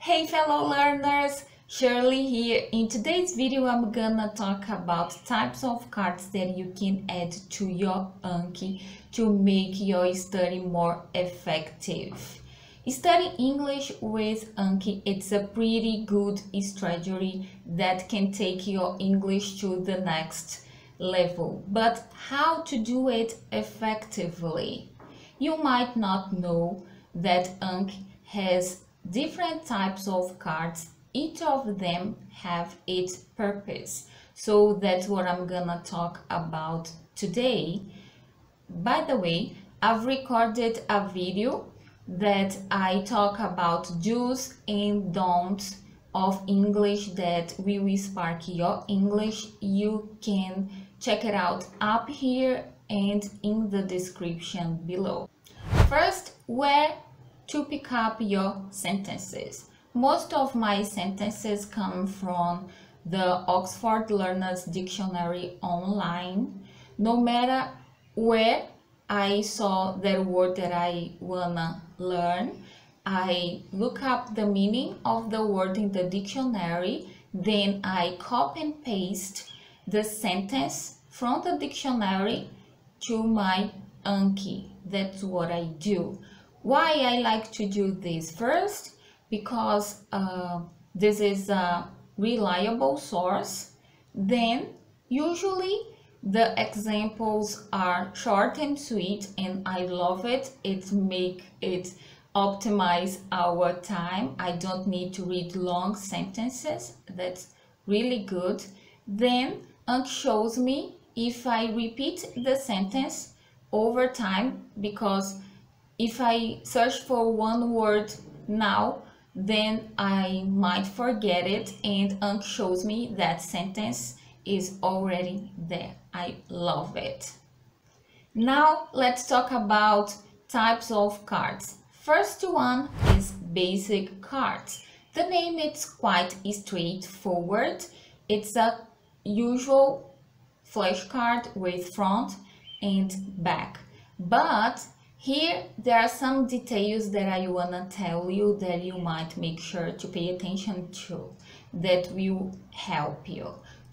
Hey fellow learners, Shirley here. In today's video I'm gonna talk about types of cards that you can add to your Anki to make your study more effective. Studying English with Anki, it's a pretty good strategy that can take your English to the next level. But how to do it effectively? You might not know that Anki has different types of cards. Each of them have its purpose. So that's what I'm gonna talk about today. By the way, I've recorded a video that I talk about do's and don'ts of English that will spark your English. You can check it out up here and in the description below. First, where to pick up your sentences. Most of my sentences come from the Oxford Learners Dictionary online. No matter where I saw that word that I wanna learn, I look up the meaning of the word in the dictionary, then I copy and paste the sentence from the dictionary to my Anki. That's what I do. Why I like to do this? First, because this is a reliable source. Then, usually the examples are short and sweet, and I love it. It make it optimize our time. I don't need to read long sentences. That's really good. Then, Anki shows me if I repeat the sentence over time, because if I search for one word now, then I might forget it, and Anki shows me that sentence is already there. I love it. Now let's talk about types of cards. First one is basic cards. The name is quite straightforward. It's a usual flashcard with front and back. But here there are some details that I wanna tell you that you might make sure to pay attention to, that will help you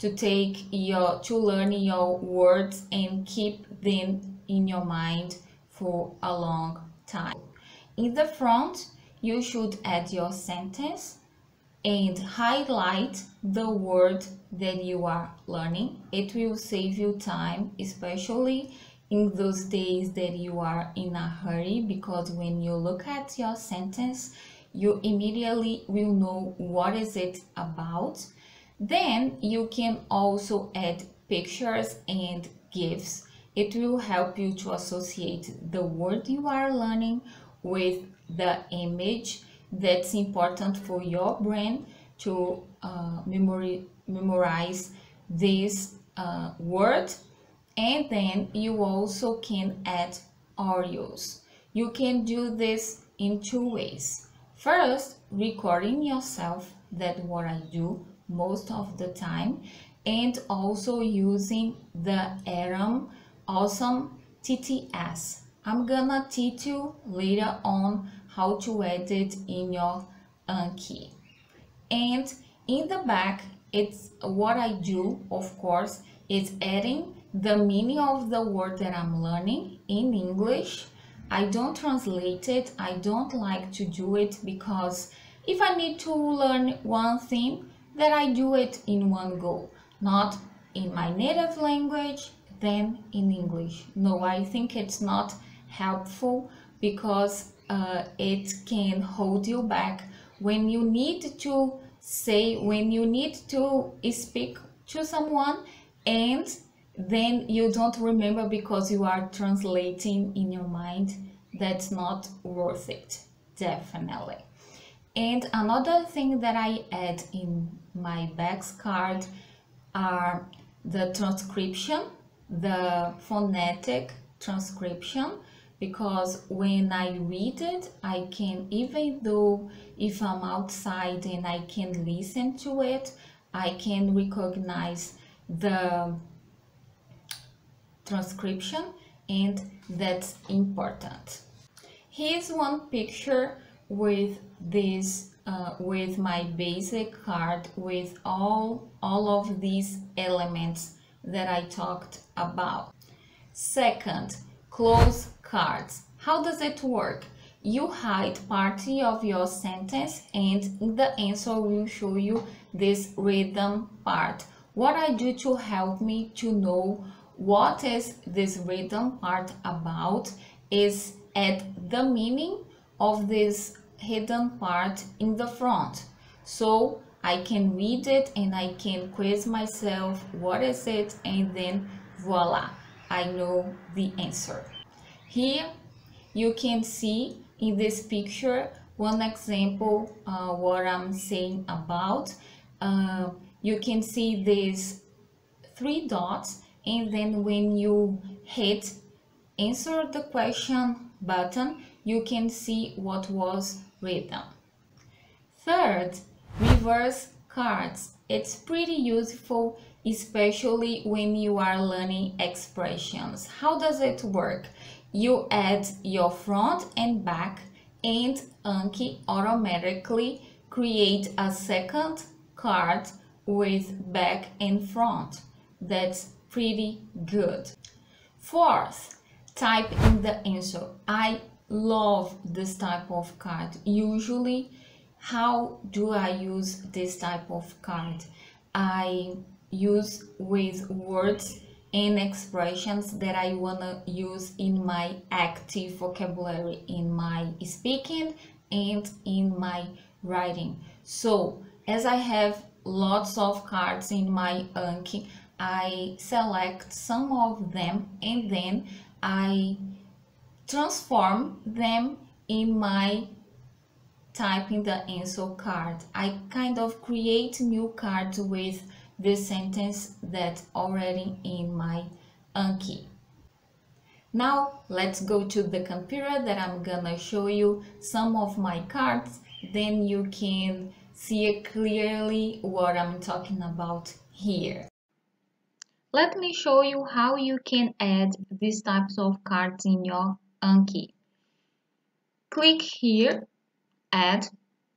to learn your words and keep them in your mind for a long time. In the front, you should add your sentence and highlight the word that you are learning. It will save you time, especially in those days that you are in a hurry, because when you look at your sentence, you immediately will know what is it about. Then you can also add pictures and GIFs. It will help you to associate the word you are learning with the image. That's important for your brain to memorize this word. And then you also can add audios. You can do this in two ways. First, recording yourself, that's what I do most of the time, and also using the Awesome TTS. I'm gonna teach you later on how to add it in your Anki. And in the back, it's what I do, of course, is adding the meaning of the word that I'm learning in English. I don't translate it. I don't like to do it, because if I need to learn one thing, then I do it in one go, not in my native language, then in English. No, I think it's not helpful, because it can hold you back when you need to speak to someone, and then you don't remember because you are translating in your mind. That's not worth it, definitely. And another thing that I add in my back card are the transcription, the phonetic transcription, because when I read it, I can, even though if I'm outside and I can listen to it, I can recognize the transcription, and that's important. Here's one picture with this with my basic card with all of these elements that I talked about. Second, close cards. How does it work? You hide part of your sentence and the answer will show you this rhythm part. What I do to help me to know what is this rhythm part about is add the meaning of this hidden part in the front. So I can read it and I can quiz myself what is it, and then voila, I know the answer. Here you can see in this picture one example what I'm saying about. You can see these three dots, and then when you hit answer the question button, you can see what was written. Third, reverse cards. It's pretty useful, especially when you are learning expressions. How does it work? You add your front and back, and Anki automatically create a second card with back and front. That's pretty good. Fourth, type in the answer. I love this type of card. Usually, how do I use this type of card? I use with words and expressions that I wanna use in my active vocabulary, in my speaking and in my writing. So as I have lots of cards in my Anki, I select some of them and then I transform them in my typing the answer card. I kind of create new cards with the sentence that's already in my Anki. Now let's go to the computer that I'm gonna show you some of my cards, then you can see clearly what I'm talking about here. Let me show you how you can add these types of cards in your Anki. Click here, add.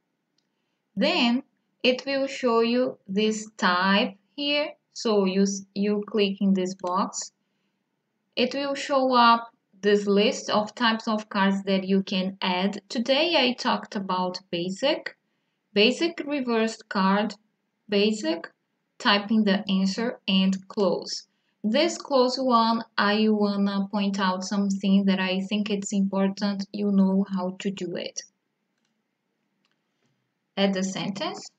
Then it will show you this type here. So you click in this box. It will show up this list of types of cards that you can add. Today I talked about basic reversed card, basic, typing the answer, and close. This close one, I wanna point out something that I think it's important you know how to do it. Add the sentence.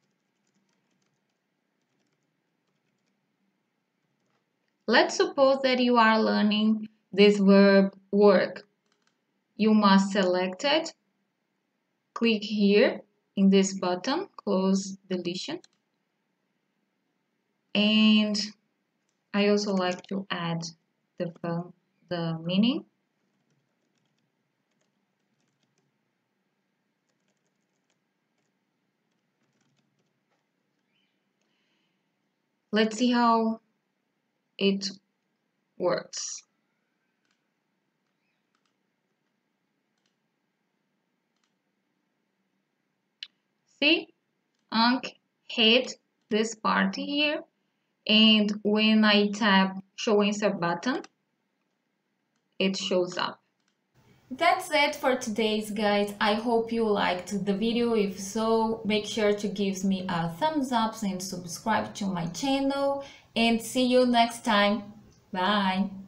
Let's suppose that you are learning this verb work. You must select it. Click here in this button, close deletion. And I also like to add the meaning. Let's see how it works. See, Anki hit this part here, and when I tap show answer button, it shows up. That's it for today's guys. I hope you liked the video. If so, make sure to give me a thumbs up and subscribe to my channel, and see you next time. Bye.